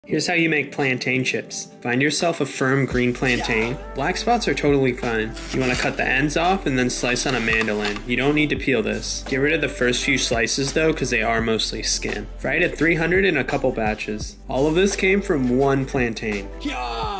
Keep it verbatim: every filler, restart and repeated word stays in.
Here's how you make plantain chips. Find yourself a firm green plantain. Black spots are totally fine. You want to cut the ends off and then slice on a mandolin. You don't need to peel this. Get rid of the first few slices though, because they are mostly skin. Fry it at three hundred in a couple batches. All of this came from one plantain.